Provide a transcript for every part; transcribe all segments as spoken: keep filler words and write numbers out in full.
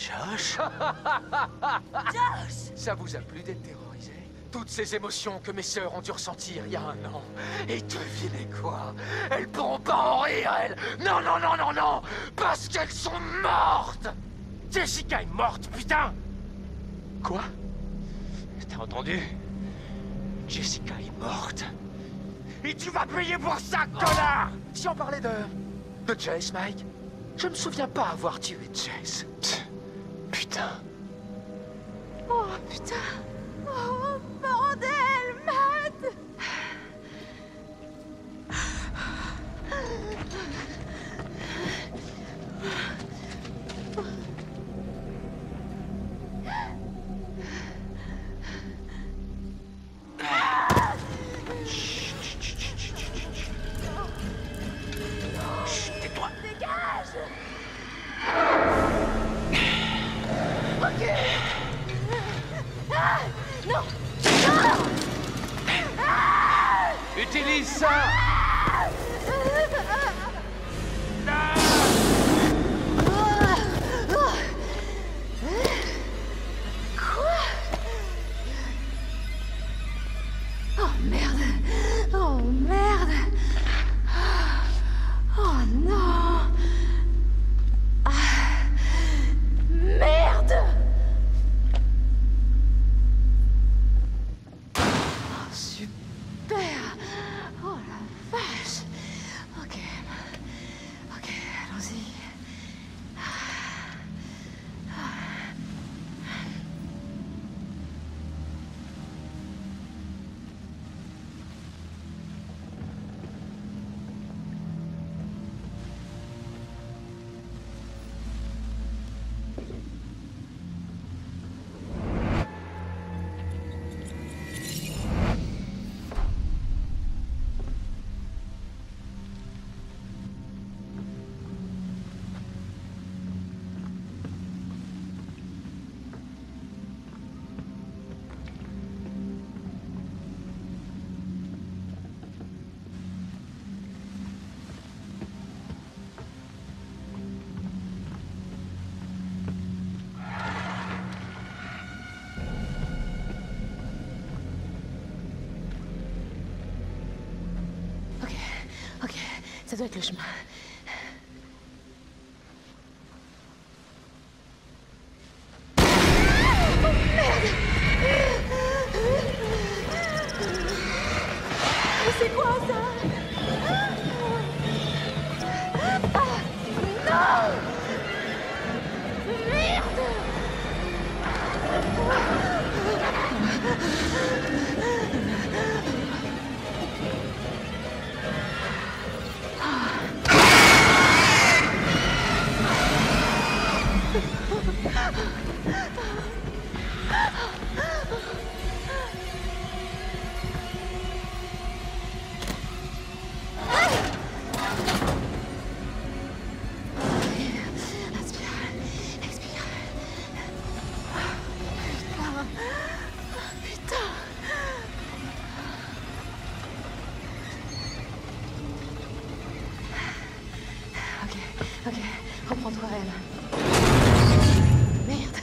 Josh? Josh! Ça vous a plu d'être terrorisé? Toutes ces émotions que mes sœurs ont dû ressentir il y a un an. Et devinez quoi? Elles pourront pas en rire, elles! Non, non, non, non, non! Parce qu'elles sont mortes! Jessica est morte, putain! Quoi? T'as entendu? Jessica est morte. Et tu vas payer pour ça, connard! Si on parlait de... de Jess, Mike, je me souviens pas avoir tué Jess. Putain. Oh, putain! Oh, bordel, Matt! Chut, tais-toi. Dégage! Ok! Ah! Non! Non! Ah! Utilise ça! Quoi? Oh merde! Oh merde! Oh non! Ah. Merde! Oh super! Oh la vache! Ok. Ok, allons-y. Ok, ok, ça doit être le chemin. Oh merde! C'est quoi ça? Ah, non! Merde! Inspire, expire. Putain, putain. Ok, ok, reprends-toi, elle. Merde.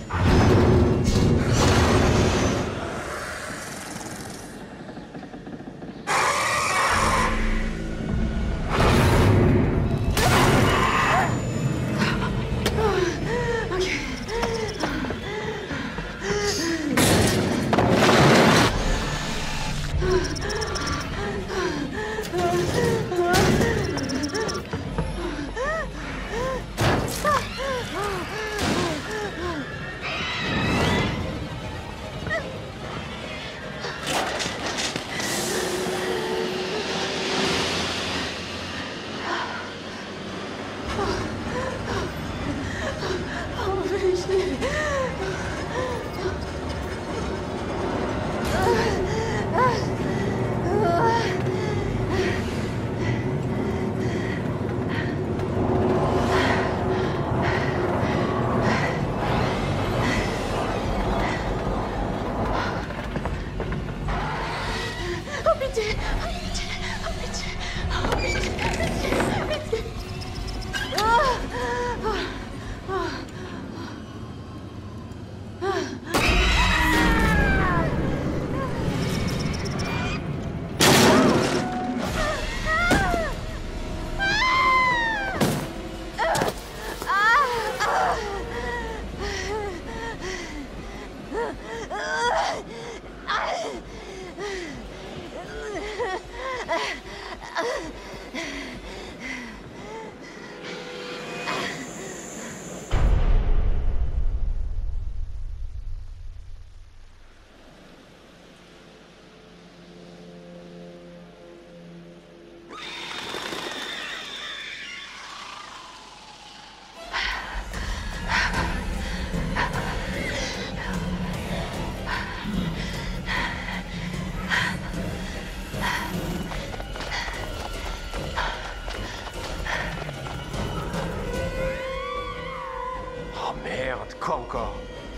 Oh merde, quoi encore?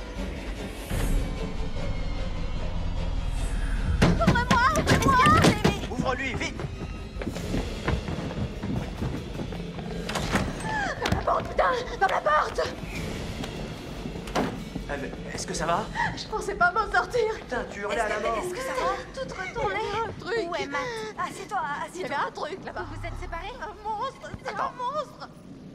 Ouvre-lui, vite! Ferme la porte, putain! Ferme la porte! Ah, mais est-ce que ça va? Je pensais pas m'en sortir! Putain, tu hurlais à la mort! Est-ce que ça va? Tout retourné! Un truc! Où est Matt? Assieds-toi, Il y avait assieds-toi. un truc là-bas! Vous vous êtes séparés? Un monstre! C'est un monstre!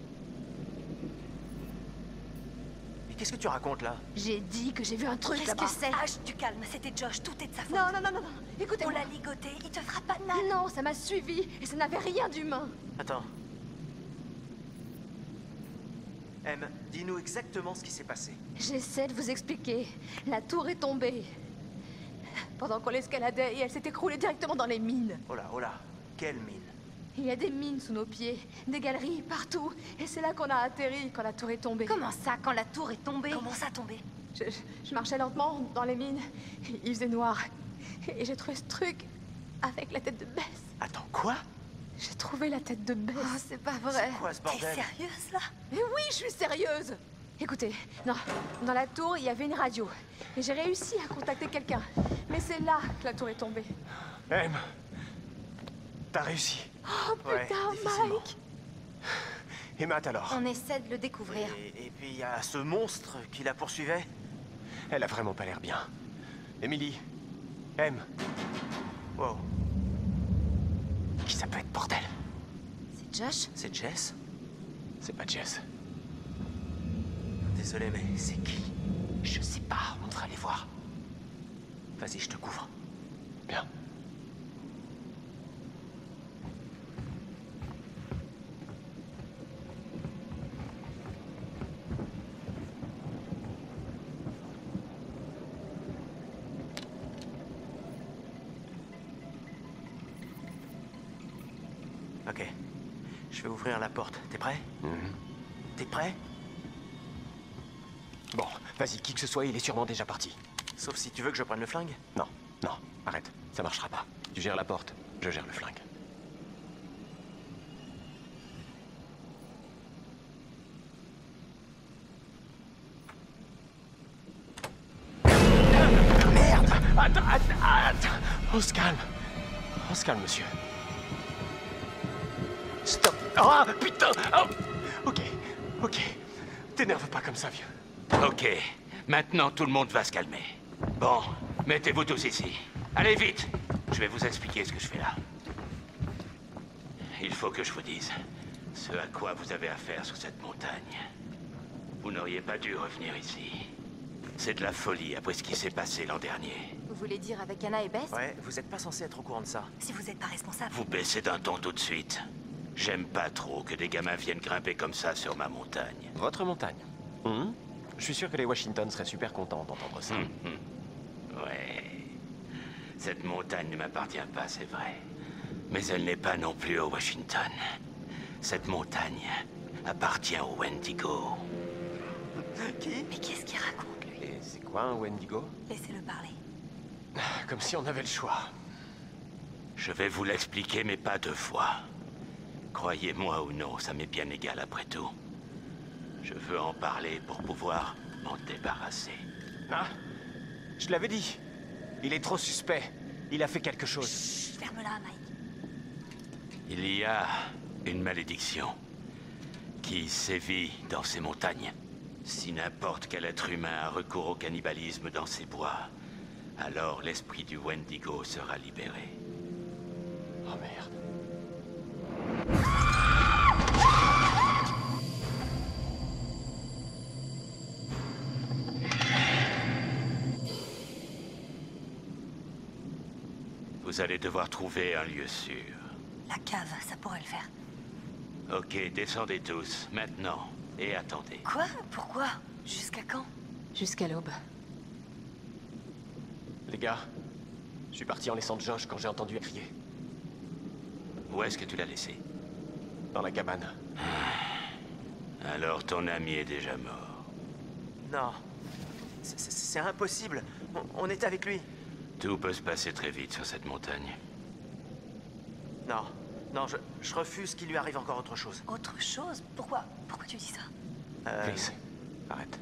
Mais qu'est-ce que tu racontes là? J'ai dit que j'ai vu un truc Qu'est-ce là-bas! que c'est? H, du calme, c'était Josh, tout est de sa faute. Non, non, non, non, non! On Écoutez-moi! l'a ligoté, il te fera pas de mal. Non, ça m'a suivi et ça n'avait rien d'humain! Attends. Em, dis-nous exactement ce qui s'est passé. J'essaie de vous expliquer. La tour est tombée. Pendant qu'on l'escaladait et elle s'est écroulée directement dans les mines. Oh là, oh là, quelle mine. Il y a des mines sous nos pieds, des galeries partout. Et c'est là qu'on a atterri quand la tour est tombée. Comment ça, quand la tour est tombée? Comment ça tombé? Je, je- je marchais lentement dans les mines. Il faisait noir. Et j'ai trouvé ce truc avec la tête de Bess. Attends, quoi? J'ai trouvé la tête de Bess. Oh, c'est pas vrai. C'est quoi ce T'es bordel? sérieuse, là? Mais oui, je suis sérieuse. Écoutez, non, dans la tour, il y avait une radio. Et j'ai réussi à contacter quelqu'un. Mais c'est là que la tour est tombée. Em, t'as réussi. Oh Ouais, putain, difficilement. Mike! Et Matt alors? On essaie de le découvrir. Et, et puis il y a ce monstre qui la poursuivait. Elle a vraiment pas l'air bien. Emily, Em, Wow, qui ça peut être, bordel? C'est Josh? c'est Jess? C'est pas Jess. Désolé, mais c'est qui? Je sais pas, on devrait aller voir. Vas-y, je te couvre. Bien. Ok. Je vais ouvrir la porte. T'es prêt? Mhm. T'es prêt? Bon, vas-y, qui que ce soit, il est sûrement déjà parti. Sauf si tu veux que je prenne le flingue. Non, non, arrête, ça marchera pas. Tu gères la porte, je gère le flingue. Merde! Attends, attends, attends! On se calme. On se calme, monsieur. Stop! Ah, putain! Oh. Ok, ok. T'énerve pas comme ça, vieux. Ok, maintenant tout le monde va se calmer. Bon, mettez-vous tous ici. Allez vite, je vais vous expliquer ce que je fais là. Il faut que je vous dise ce à quoi vous avez affaire sur cette montagne. Vous n'auriez pas dû revenir ici. C'est de la folie après ce qui s'est passé l'an dernier. Vous voulez dire avec Anna et Bess? Ouais, vous êtes pas censé être au courant de ça. Si vous êtes pas responsable. Vous baissez d'un ton tout de suite. J'aime pas trop que des gamins viennent grimper comme ça sur ma montagne. Votre montagne. Mhm. Je suis sûr que les Washington seraient super contents d'entendre ça. Ouais. Cette montagne ne m'appartient pas, c'est vrai. Mais elle n'est pas non plus au Washington. Cette montagne appartient au Wendigo. Qui? Mais qu'est-ce qu'il raconte, lui? Et c'est quoi un Wendigo? Laissez-le parler. Comme si on avait le choix. Je vais vous l'expliquer, mais pas deux fois. Croyez-moi ou non, ça m'est bien égal après tout. Je veux en parler pour pouvoir m'en débarrasser. Ah, je l'avais dit. Il est trop suspect. Il a fait quelque chose. Chut, ferme-la, Mike. Il y a une malédiction qui sévit dans ces montagnes. Si n'importe quel être humain a recours au cannibalisme dans ces bois, alors l'esprit du Wendigo sera libéré. Oh merde. Vous Vous allez devoir trouver un lieu sûr. La cave, ça pourrait le faire. Ok, descendez tous, maintenant, et attendez. Quoi? Pourquoi? Jusqu'à quand? Jusqu'à l'aube. Les gars, je suis parti en laissant Josh quand j'ai entendu crier. Où est-ce que tu l'as laissé? Dans la cabane. Alors ton ami est déjà mort. Non. C'est- C'est c'est impossible. On, on est avec lui. Tout peut se passer très vite sur cette montagne. Non. Non, je, je refuse qu'il lui arrive encore autre chose. Autre chose? Pourquoi? Pourquoi tu dis ça? Euh, Chris, arrête.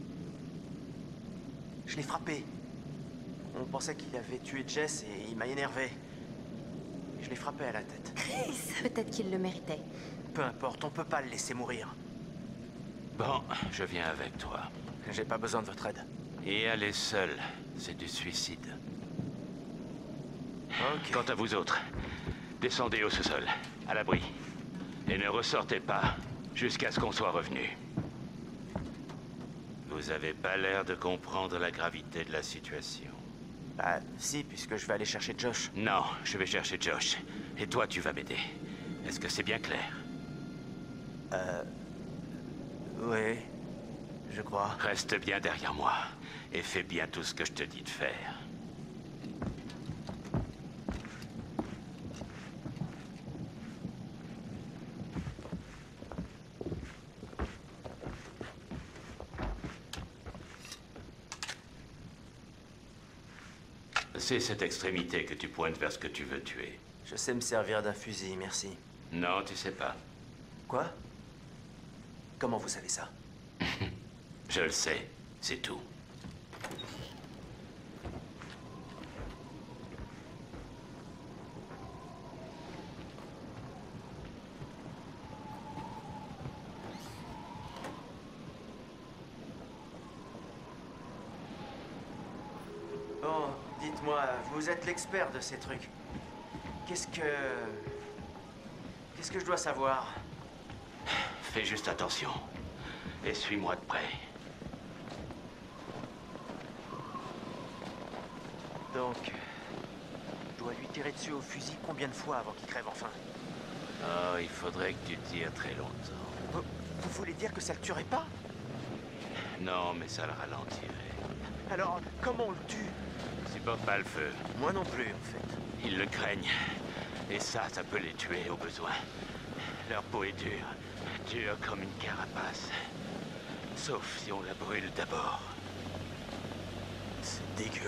Je l'ai frappé. On pensait qu'il avait tué Jess et il m'a énervé. Je l'ai frappé à la tête. Chris! Peut-être qu'il le méritait. Peu importe, on peut pas le laisser mourir. Bon, je viens avec toi. J'ai pas besoin de votre aide. Et aller seul, c'est du suicide. Ok. Quant à vous autres, descendez au sous-sol, à l'abri. Et ne ressortez pas jusqu'à ce qu'on soit revenu. Vous avez pas l'air de comprendre la gravité de la situation. Bah, si, puisque je vais aller chercher Josh. Non, je vais chercher Josh. Et toi, tu vas m'aider. Est-ce que c'est bien clair? Oui, je crois. Reste bien derrière moi. Et fais bien tout ce que je te dis de faire. C'est cette extrémité que tu pointes vers ce que tu veux tuer. Je sais me servir d'un fusil, merci. Non, tu sais pas. Quoi? Comment vous savez ça? Je le sais, c'est tout. Bon, dites-moi, vous êtes l'expert de ces trucs. Qu'est-ce que... Qu'est-ce que je dois savoir? Fais juste attention. Et suis-moi de près. Donc... Je dois lui tirer dessus au fusil combien de fois avant qu'il crève enfin? Oh, il faudrait que tu tires très longtemps. Vous, vous voulez dire que ça le tuerait pas? Non, mais ça le ralentirait. Alors, comment on le tue? Supporte pas le feu. Moi non plus, en fait. Ils le craignent. Et ça, ça peut les tuer au besoin. Leur peau est dure. Dure comme une carapace. Sauf si on la brûle d'abord. C'est dégueu.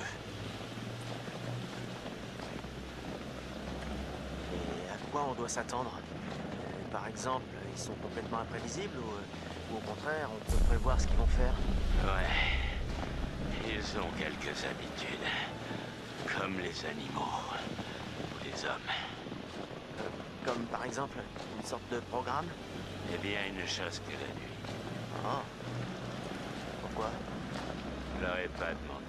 Et à quoi on doit s'attendre? Euh, Par exemple, ils sont complètement imprévisibles ou, euh, ou au contraire, on peut prévoir ce qu'ils vont faire? Ouais. Ils ont quelques habitudes. Comme les animaux. Ou les hommes. Euh, Comme par exemple, une sorte de programme? Eh bien, ils ne chassent que la nuit. Ah. Pourquoi? Je leur ai pas demandé.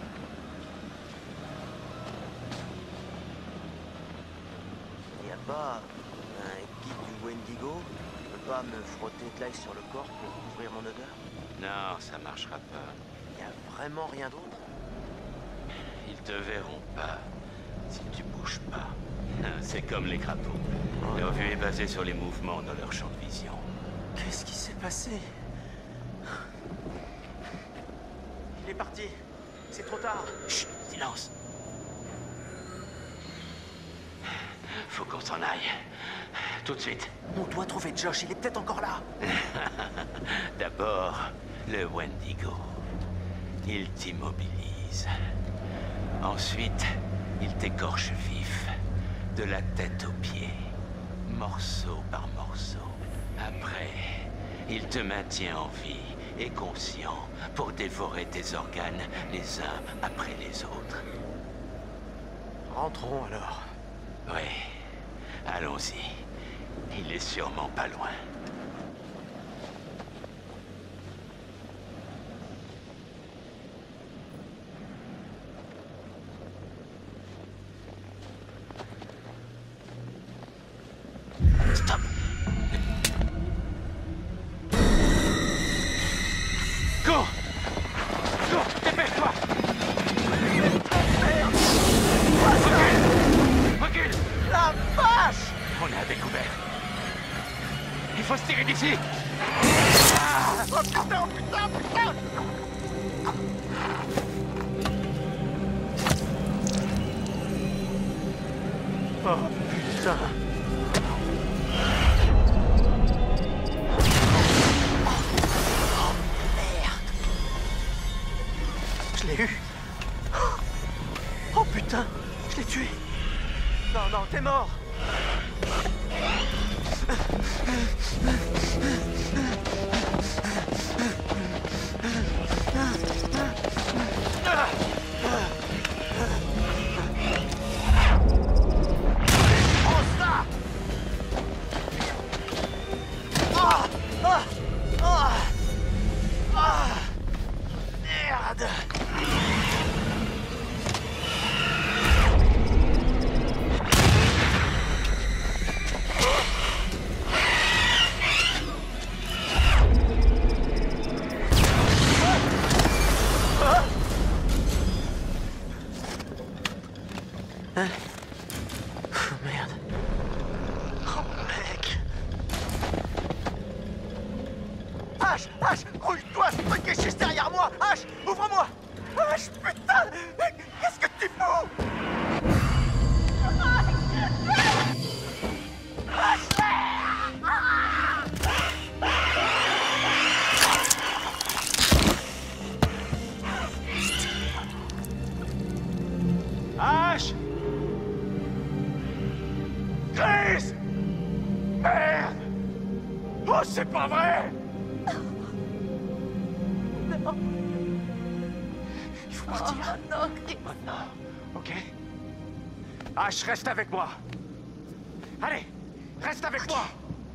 Il n'y a pas un guide du Wendigo? Tu peux pas me frotter de l'ail sur le corps pour couvrir mon odeur? Non, ça marchera pas. Il n'y a vraiment rien d'autre? Ils te verront pas si tu bouges pas. C'est comme les crapauds. Leur vue est basée sur les mouvements dans leur champ de vision. Qu'est-ce qui s'est passé? Il est parti. C'est trop tard. Chut, silence. Faut qu'on s'en aille. Tout de suite. On doit trouver Josh, il est peut-être encore là. D'abord, le Wendigo. Il t'immobilise. Ensuite, il t'écorche vif. De la tête aux pieds. Morceau par morceau. Après, il te maintient en vie et conscient pour dévorer tes organes les uns après les autres. Rentrons alors. Oui, allons-y. Il est sûrement pas loin. Stop! Cours! Cours! Dépêche-toi! On est à découvert. Il faut se tirer d'ici. Ah oh putain, putain, putain. Oh putain. Je l'ai eu. Oh putain, je l'ai tué. Non, non, t'es mort. Prends ça. Ah, ah, ah, ah. Merde. Hein? Oh, merde. Oh, mec. H, H, roule-toi, ce truc est juste derrière moi. H, ouvre-moi. H, putain. Qu'est-ce que tu fous? H! Chris! Merde! Oh, c'est pas vrai! Non. Il faut partir. Oh, non, Chris. Maintenant, ok? H, reste avec moi. Allez, reste avec moi.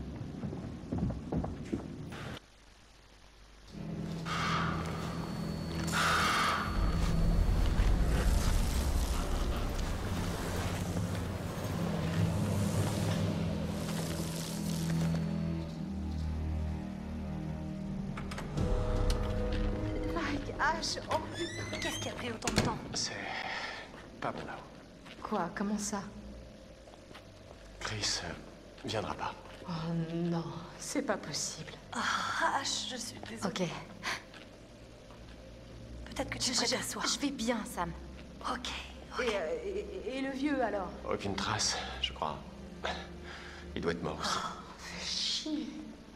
Mike, H, oh putain. Mais qu'est-ce qui a pris autant de temps? C'est pas bon là. Quoi? Comment ça? Chris euh, viendra pas. Oh non, c'est pas possible. Ah, je suis désolée. Ok. Peut-être que tu Je, devrais je- t'asseoir. je vais bien, Sam. Ok. Et, euh, et- et le vieux, alors? Aucune trace, je crois. Il doit être mort aussi. Chier.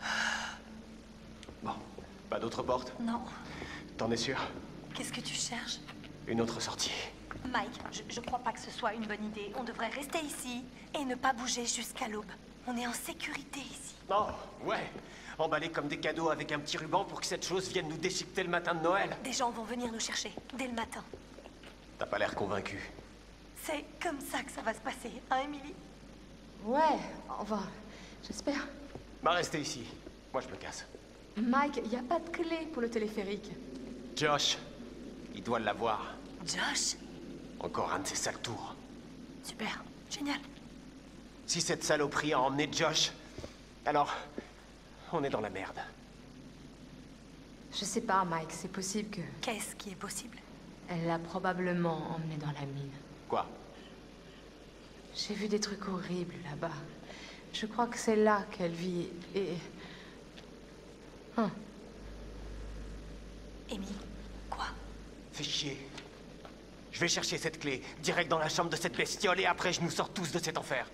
Bon, pas d'autre porte? Non. T'en es sûr? Qu'est-ce que tu cherches? Une autre sortie. Mike, je, je crois pas que ce soit une bonne idée. On devrait rester ici et ne pas bouger jusqu'à l'aube. On est en sécurité ici. Non, ouais. Emballés comme des cadeaux avec un petit ruban pour que cette chose vienne nous déchiqueter le matin de Noël. Des gens vont venir nous chercher dès le matin. T'as pas l'air convaincu. C'est comme ça que ça va se passer, hein, Emily? Ouais, enfin, j'espère. Bah, restez ici. Moi, je me casse. Mike, il n'y a pas de clé pour le téléphérique. Josh, il doit l'avoir. Josh? Encore un de ces sales tours. Super, génial. Si cette saloperie a emmené Josh, alors on est dans la merde. Je sais pas, Mike, c'est possible que... Qu'est-ce qui est possible? Elle l'a probablement emmené dans la mine. Quoi? J'ai vu des trucs horribles là-bas. Je crois que c'est là qu'elle vit et... Hein. Amy, quoi? Fais chier. Je vais chercher cette clé, direct dans la chambre de cette bestiole, et après je nous sors tous de cet enfer.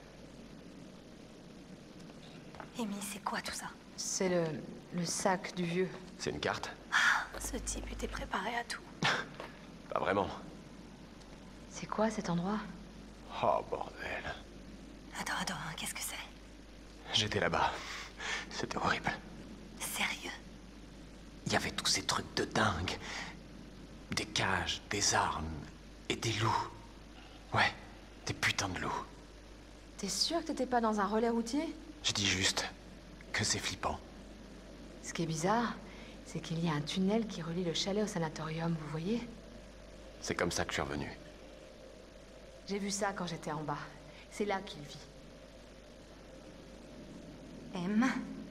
Amy, c'est quoi tout ça? C'est le... le sac du vieux. C'est une carte? Ah, ce type était préparé à tout. Pas vraiment. C'est quoi cet endroit? Oh, bordel. Attends, attends, hein, qu'est-ce que c'est? J'étais là-bas. C'était horrible. Sérieux? Il y avait tous ces trucs de dingue. Des cages, des armes et des loups. Ouais, des putains de loups. T'es sûr que t'étais pas dans un relais routier? Je dis juste que c'est flippant. Ce qui est bizarre, c'est qu'il y a un tunnel qui relie le chalet au sanatorium, vous voyez? C'est comme ça que je suis revenu. J'ai vu ça quand j'étais en bas. C'est là qu'il vit. M?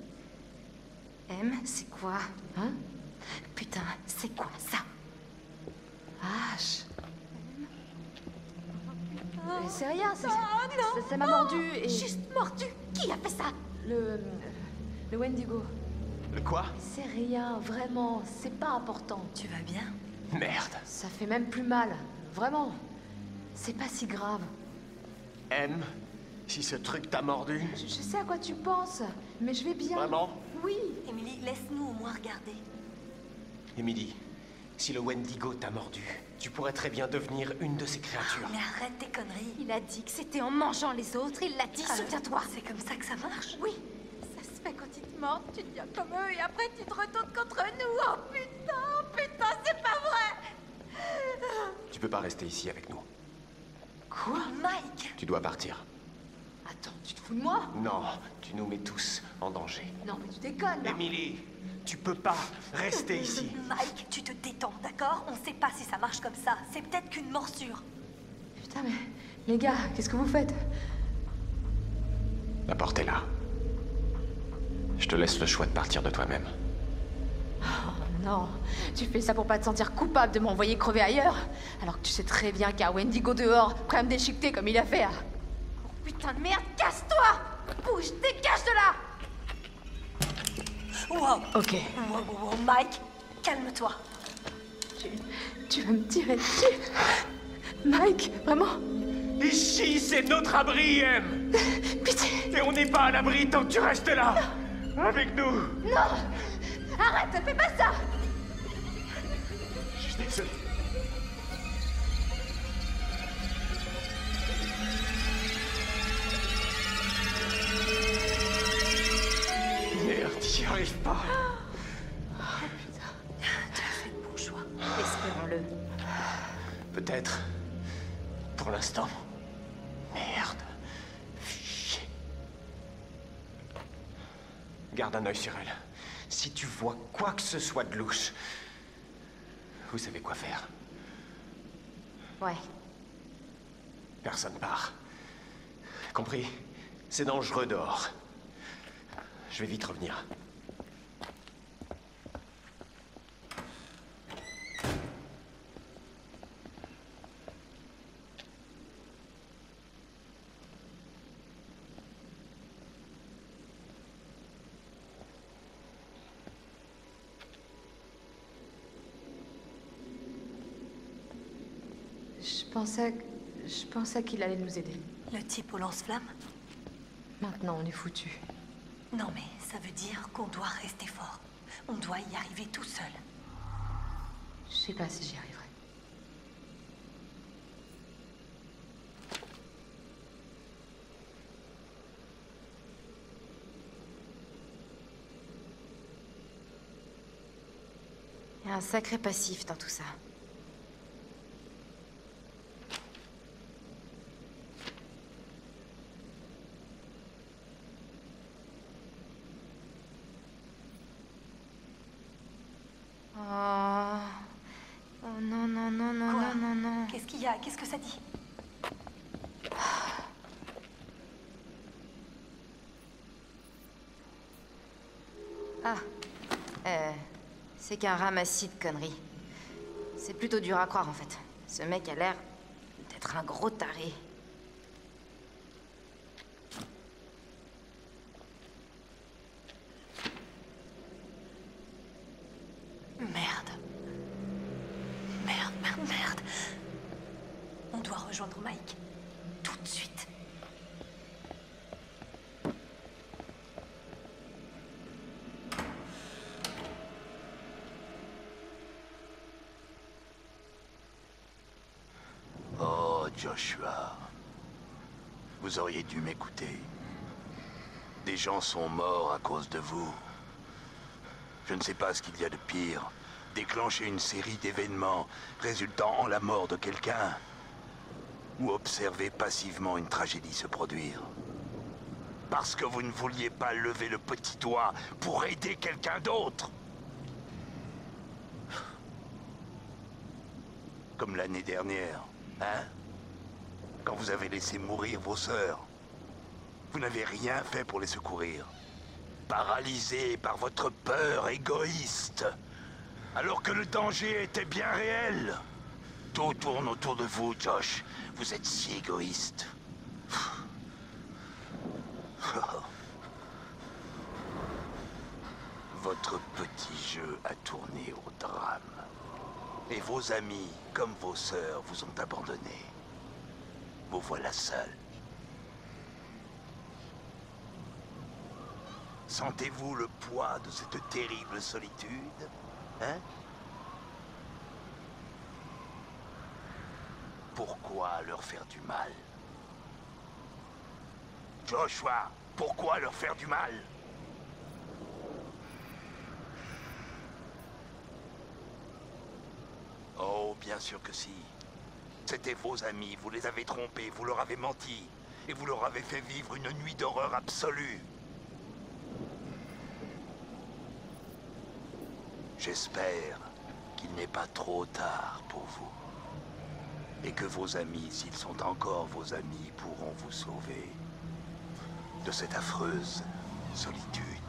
M, c'est quoi? Hein? Putain, c'est quoi ça? H. Mais c'est rien, c'est... Oh non, ça- ça m'a mordu et... Juste mordu. Qui a fait ça? Le... Le Wendigo. Le quoi? C'est rien, vraiment, c'est pas important. Tu vas bien? Merde. Ça fait même plus mal, vraiment. C'est pas si grave. M, si ce truc t'a mordu... Je, je sais à quoi tu penses, mais je vais bien. Vraiment? Oui. Emily, laisse-nous au moins regarder. Emily, si le Wendigo t'a mordu, tu pourrais très bien devenir une de ces créatures. Mais arrête tes conneries. Il a dit que c'était en mangeant les autres, il l'a dit, Alors, souviens-toi. C'est comme ça que ça marche? Oui, ça se fait quand ils te mordent, tu deviens comme eux et après tu te retournes contre nous. Oh putain, oh putain, c'est pas vrai. Tu peux pas rester ici avec nous. Quoi? Mike! Tu dois partir. Attends, tu te fous de moi? Non, tu nous mets tous en danger. Non, mais tu déconnes, là. Emily, tu peux pas rester ici. Mike, tu te détends, d'accord? On sait pas si ça marche comme ça. C'est peut-être qu'une morsure. Putain, mais... Les gars, qu'est-ce que vous faites? La porte est là. Je te laisse le choix de partir de toi-même. Non, tu fais ça pour pas te sentir coupable de m'envoyer crever ailleurs, alors que tu sais très bien qu'il y a un Wendigo dehors, prêt à me déchiqueter comme il a fait. Oh putain de merde, casse-toi. Bouge, dégage de là. Wow! Ok, Wow, wow, wow, Mike, calme-toi. tu, tu vas me tirer dessus. Mike, vraiment? Ici, c'est notre abri, M. Pitié. Et on n'est pas à l'abri tant que tu restes là. Avec nous. Non. Arrête, fais pas ça. Je suis désolé. Merde, j'y arrive pas. Tu as fait le bon choix. Espérons-le. Peut-être. Pour l'instant. Merde. Chier. Garde un œil sur elle. Si tu vois quoi que ce soit de louche, vous savez quoi faire. Ouais. Personne part. Compris? C'est dangereux dehors. Je vais vite revenir. Je pensais... Je pensais qu'il allait nous aider. Le type au lance-flamme? Maintenant, on est foutus. Non, mais ça veut dire qu'on doit rester fort. On doit y arriver tout seul. Je sais pas si j'y arriverai. Il y a un sacré passif dans tout ça. Oh... Oh non, non, non, non, Quoi? non, non, non. Qu'est-ce qu'il y a? Qu'est-ce que ça dit? Ah, euh, c'est qu'un ramassis de conneries. C'est plutôt dur à croire en fait. Ce mec a l'air d'être un gros taré. Merde. Merde, merde, merde. On doit rejoindre Mike. Tout de suite. Oh, Joshua. Vous auriez dû m'écouter. Des gens sont morts à cause de vous. Je ne sais pas ce qu'il y a de pire. Déclencher une série d'événements résultant en la mort de quelqu'un. Ou observer passivement une tragédie se produire. Parce que vous ne vouliez pas lever le petit doigt pour aider quelqu'un d'autre. Comme l'année dernière, hein? Quand vous avez laissé mourir vos sœurs. Vous n'avez rien fait pour les secourir. Paralysé par votre peur égoïste. Alors que le danger était bien réel. Tout tourne autour de vous, Josh. Vous êtes si égoïste. Votre petit jeu a tourné au drame. Et vos amis, comme vos sœurs, vous ont abandonné. Vous voilà seul. Sentez-vous le poids de cette terrible solitude? Hein? Pourquoi leur faire du mal? Joshua, pourquoi leur faire du mal? Oh, bien sûr que si. C'étaient vos amis, vous les avez trompés, vous leur avez menti, et vous leur avez fait vivre une nuit d'horreur absolue. J'espère qu'il n'est pas trop tard pour vous. Et que vos amis, s'ils sont encore vos amis, pourront vous sauver de cette affreuse solitude.